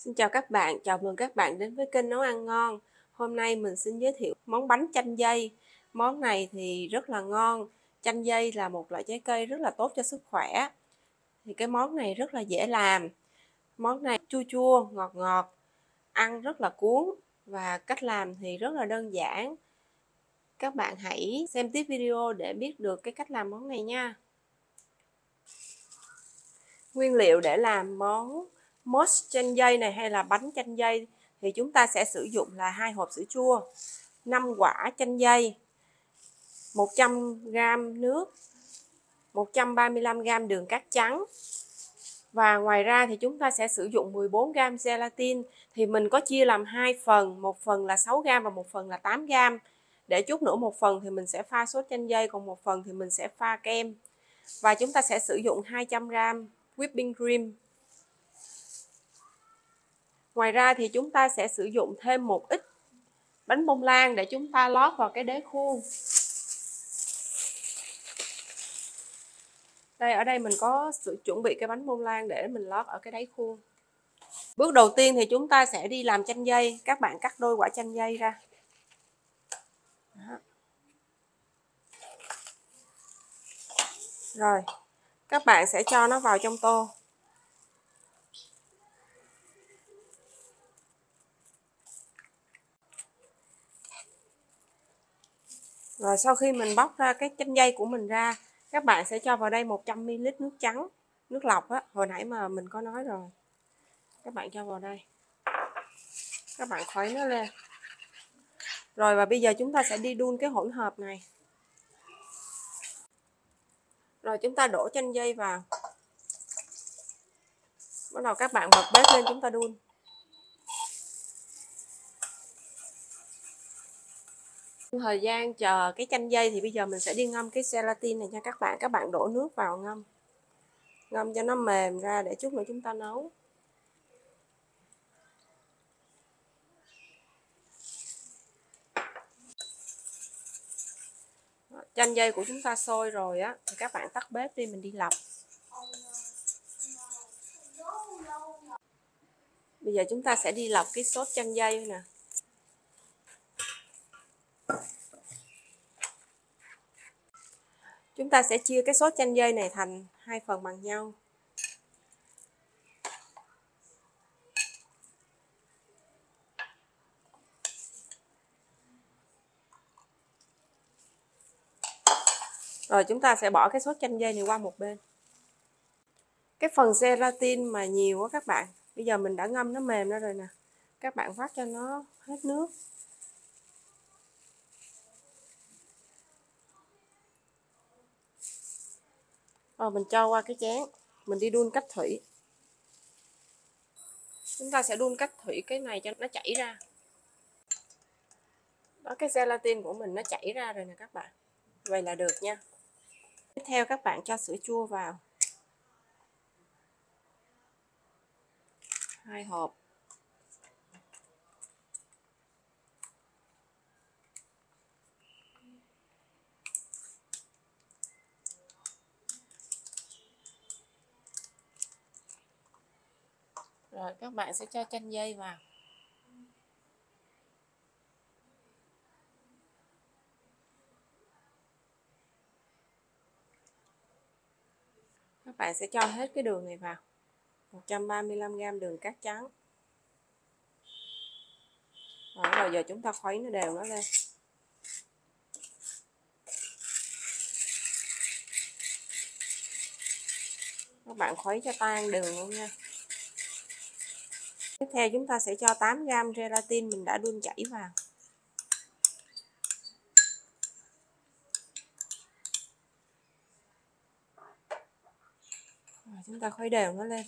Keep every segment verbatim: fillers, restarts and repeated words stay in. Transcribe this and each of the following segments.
Xin chào các bạn, chào mừng các bạn đến với kênh Nấu Ăn Ngon. Hôm nay mình xin giới thiệu món bánh chanh dây. Món này thì rất là ngon. Chanh dây là một loại trái cây rất là tốt cho sức khỏe. Thì cái món này rất là dễ làm. Món này chua chua, ngọt ngọt, ăn rất là cuốn và cách làm thì rất là đơn giản. Các bạn hãy xem tiếp video để biết được cái cách làm món này nha. Nguyên liệu để làm món mousse chanh dây này hay là bánh chanh dây thì chúng ta sẽ sử dụng là hai hộp sữa chua, năm quả chanh dây, một trăm gam nước, một trăm ba mươi lăm gam đường cát trắng. Và ngoài ra thì chúng ta sẽ sử dụng mười bốn gam gelatin, thì mình có chia làm hai phần, một phần là sáu gam và một phần là tám gam. Để chút nữa một phần thì mình sẽ pha sốt chanh dây, còn một phần thì mình sẽ pha kem. Và chúng ta sẽ sử dụng hai trăm gam whipping cream. Ngoài ra thì chúng ta sẽ sử dụng thêm một ít bánh bông lan để chúng ta lót vào cái đế khuôn. Đây, ở đây mình có sự chuẩn bị cái bánh bông lan để mình lót ở cái đáy khuôn. Bước đầu tiên thì chúng ta sẽ đi làm chanh dây. Các bạn cắt đôi quả chanh dây ra. Đó. Rồi, các bạn sẽ cho nó vào trong tô. Rồi sau khi mình bóc ra cái chanh dây của mình ra, các bạn sẽ cho vào đây một trăm mi li lít nước trắng, nước lọc á, hồi nãy mà mình có nói rồi. Các bạn cho vào đây. Các bạn khuấy nó lên. Rồi và bây giờ chúng ta sẽ đi đun cái hỗn hợp này. Rồi chúng ta đổ chanh dây vào. Bắt đầu các bạn bật bếp lên, chúng ta đun. Thời gian chờ cái chanh dây thì bây giờ mình sẽ đi ngâm cái gelatin này nha các bạn. Các bạn đổ nước vào ngâm. Ngâm cho nó mềm ra để chút nữa chúng ta nấu. Chanh dây của chúng ta sôi rồi á, thì các bạn tắt bếp đi, mình đi lọc. Bây giờ chúng ta sẽ đi lọc cái sốt chanh dây nè. Chúng ta sẽ chia cái sốt chanh dây này thành hai phần bằng nhau. Rồi chúng ta sẽ bỏ cái sốt chanh dây này qua một bên. Cái phần gelatin mà nhiều quá các bạn, bây giờ mình đã ngâm nó mềm ra rồi nè. Các bạn vắt cho nó hết nước. Rồi mình cho qua cái chén, mình đi đun cách thủy. Chúng ta sẽ đun cách thủy cái này cho nó chảy ra. Đó, cái gelatin của mình nó chảy ra rồi nè các bạn. Vậy là được nha. Tiếp theo các bạn cho sữa chua vào. Hai hộp. Rồi các bạn sẽ cho chanh dây vào. Các bạn sẽ cho hết cái đường này vào. một trăm ba mươi lăm gam đường cát trắng. Rồi, rồi giờ chúng ta khuấy nó đều nó lên. Các bạn khuấy cho tan đường luôn nha. Tiếp theo chúng ta sẽ cho tám gam gelatin mình đã đun chảy vào. Rồi, chúng ta khuấy đều nó lên.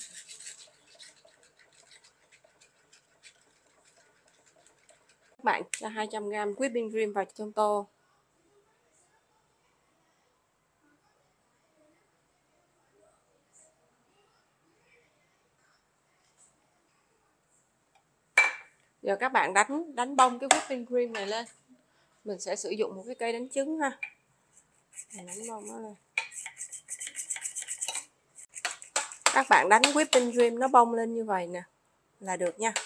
Các bạn cho hai trăm gam whipping cream vào trong tô. Giờ các bạn đánh đánh bông cái whipping cream này lên. Mình sẽ sử dụng một cái cây đánh trứng ha. Mình đánh bông nó lên. Các bạn đánh whipping cream nó bông lên như vậy nè. là được nha.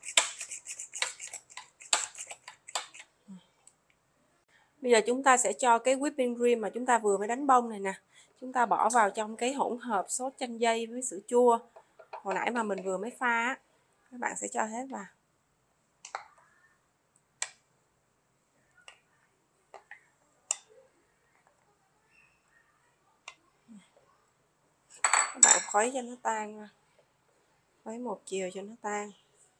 Bây giờ chúng ta sẽ cho cái whipping cream mà chúng ta vừa mới đánh bông này nè, chúng ta bỏ vào trong cái hỗn hợp sốt chanh dây với sữa chua hồi nãy mà mình vừa mới pha á. Các bạn sẽ cho hết vào. Các bạn khuấy cho nó tan ra, khuấy một chiều cho nó tan.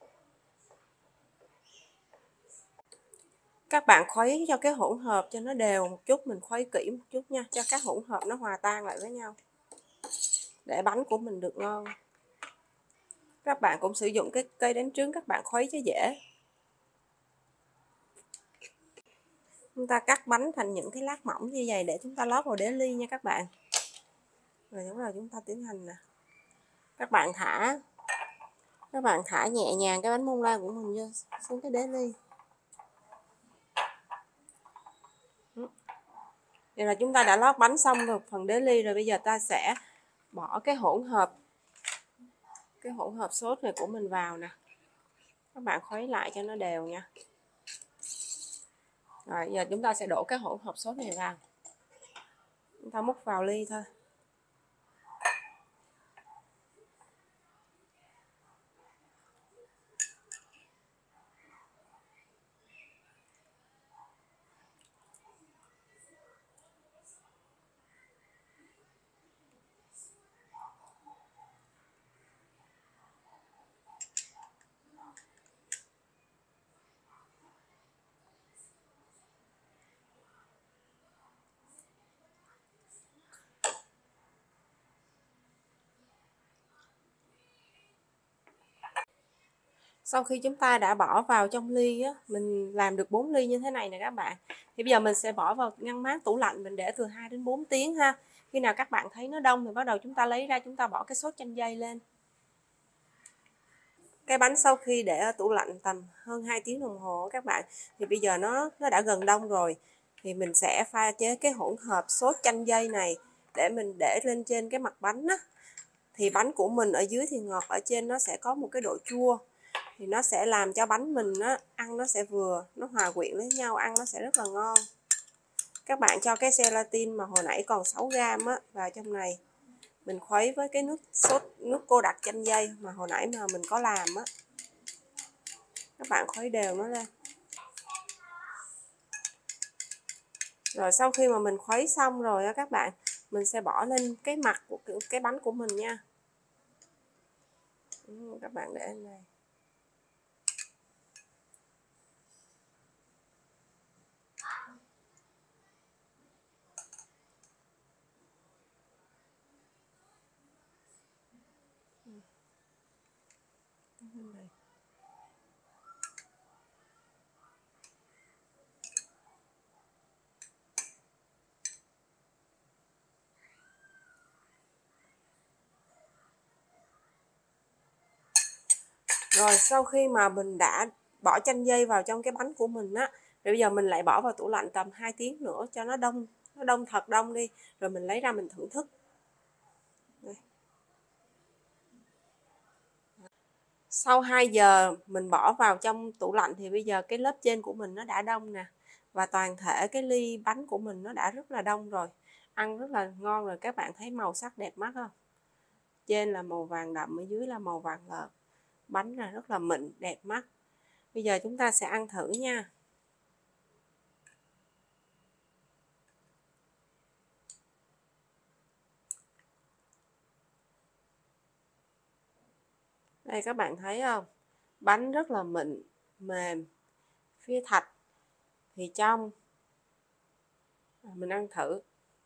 Các bạn khuấy cho cái hỗn hợp cho nó đều một chút, mình khuấy kỹ một chút nha, cho các hỗn hợp nó hòa tan lại với nhau để bánh của mình được ngon. Các bạn cũng sử dụng cái cây đánh trứng các bạn khuấy cho dễ. Chúng ta cắt bánh thành những cái lát mỏng như vậy để chúng ta lót vào đế ly nha các bạn. Rồi đúng rồi, chúng ta tiến hành nè. Các bạn thả các bạn thả nhẹ nhàng cái bánh bông lan của mình vô xuống cái đế ly. Vậy là chúng ta đã lót bánh xong rồi phần đế ly rồi, bây giờ ta sẽ bỏ cái hỗn hợp cái hỗn hợp sốt này của mình vào nè. Các bạn khuấy lại cho nó đều nha. Rồi giờ chúng ta sẽ đổ cái hỗn hợp sốt này vào. Chúng ta múc vào ly thôi. Sau khi chúng ta đã bỏ vào trong ly á, mình làm được bốn ly như thế này nè các bạn. Thì bây giờ mình sẽ bỏ vào ngăn mát tủ lạnh, mình để từ hai đến bốn tiếng ha. Khi nào các bạn thấy nó đông thì bắt đầu chúng ta lấy ra, chúng ta bỏ cái sốt chanh dây lên. Cái bánh sau khi để ở tủ lạnh tầm hơn hai tiếng đồng hồ các bạn, thì bây giờ nó nó đã gần đông rồi. Thì mình sẽ pha chế cái hỗn hợp sốt chanh dây này để mình để lên trên cái mặt bánh á. Thì bánh của mình ở dưới thì ngọt, ở trên nó sẽ có một cái độ chua. Thì nó sẽ làm cho bánh mình á, ăn nó sẽ vừa, nó hòa quyện với nhau, ăn nó sẽ rất là ngon. Các bạn cho cái gelatin mà hồi nãy còn sáu gam á vào trong này. Mình khuấy với cái nước sốt, nước cô đặc chanh dây mà hồi nãy mà mình có làm á. Các bạn khuấy đều nó lên. Rồi sau khi mà mình khuấy xong rồi á các bạn, mình sẽ bỏ lên cái mặt của cái bánh của mình nha. Các bạn để lên này. Rồi sau khi mà mình đã bỏ chanh dây vào trong cái bánh của mình á, rồi bây giờ mình lại bỏ vào tủ lạnh tầm hai tiếng nữa cho nó đông, nó đông thật đông đi, rồi mình lấy ra mình thưởng thức. Đây. Sau hai giờ mình bỏ vào trong tủ lạnh thì bây giờ cái lớp trên của mình nó đã đông nè, và toàn thể cái ly bánh của mình nó đã rất là đông rồi, ăn rất là ngon rồi. Các bạn thấy màu sắc đẹp mắt không? Trên là màu vàng đậm, ở dưới là màu vàng lợt, bánh là rất là mịn đẹp mắt. Bây giờ chúng ta sẽ ăn thử nha. Đây các bạn thấy không? Bánh rất là mịn, mềm, phía thạch thì trong. Mình ăn thử.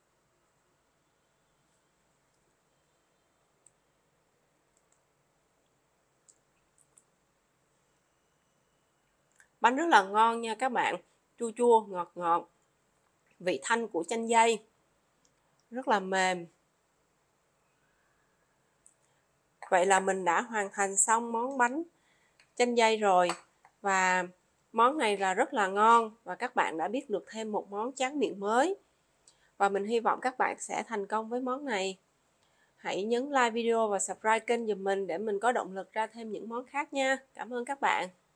Bánh rất là ngon nha các bạn, chua chua, ngọt ngọt, vị thanh của chanh dây, rất là mềm. Vậy là mình đã hoàn thành xong món bánh chanh dây rồi. Và món này là rất là ngon, và các bạn đã biết được thêm một món tráng miệng mới. Và mình hy vọng các bạn sẽ thành công với món này. Hãy nhấn like video và subscribe kênh giùm mình để mình có động lực ra thêm những món khác nha. Cảm ơn các bạn.